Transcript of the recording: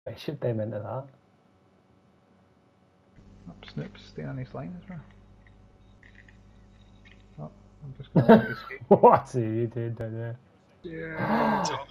I should them into that. Up Snoop's staying on his line as well. Oh, I'm just going to let you escape. What's he doing down there? Yeah.